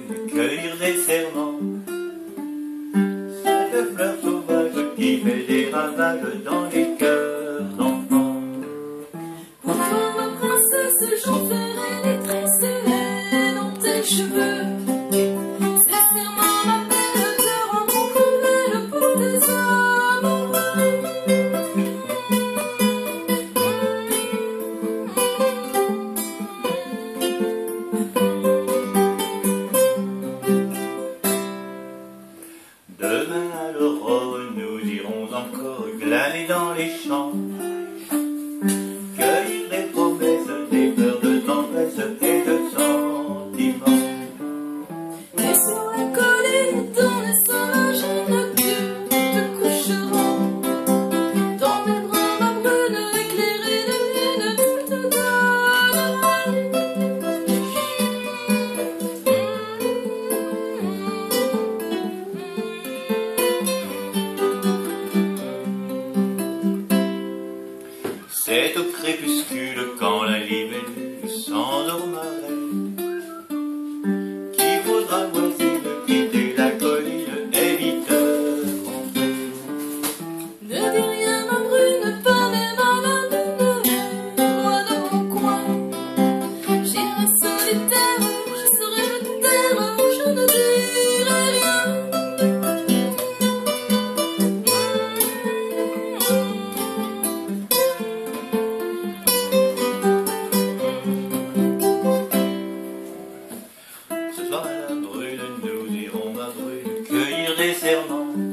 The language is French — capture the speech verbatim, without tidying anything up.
cueillir des serments. Cette fleur sauvage qui fait des ravages dans les cœurs d'enfants. Pour toi ma princesse, j'enverrai des tresses dans tes cheveux. Ces serments m'appellent, te rendront cruelle pour tes amoureux. Demain à l'aurore, nous irons encore glaner dans les champs, cueillir des promesses, des fleurs de tendresse et de sentiments. Et sur la colline, dans les sauvages nocturnes, te coucheront. Dans mes bras, ma brune, éclairée de lune, tout te donnera. C'est au crépuscule, quand la libellule s'endormerait, qu'il faudra voisine quitter la colline et vite rentrer. Ne dis rien, ma brune, pas même à la lune, moi de mon coin. J'irai solitaire, je serai le terre, je ne dirai rien. Ce soir à la brune, nous irons, ma brune, cueillir des serments.